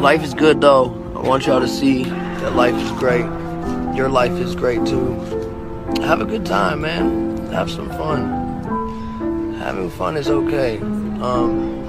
Life is good though. I want y'all to see that life is great. Your life is great too. Have a good time, man. Have some fun. Having fun is okay.